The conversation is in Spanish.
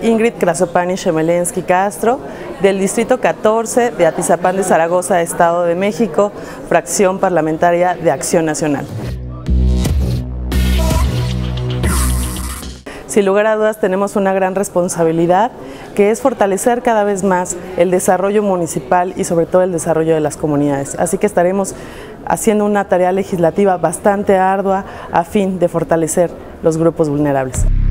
Ingrid Krasopani Shemelensky Castro, del Distrito 14 de Atizapán de Zaragoza, Estado de México, fracción parlamentaria de Acción Nacional. Sin lugar a dudas tenemos una gran responsabilidad, que es fortalecer cada vez más el desarrollo municipal y sobre todo el desarrollo de las comunidades. Así que estaremos haciendo una tarea legislativa bastante ardua a fin de fortalecer los grupos vulnerables.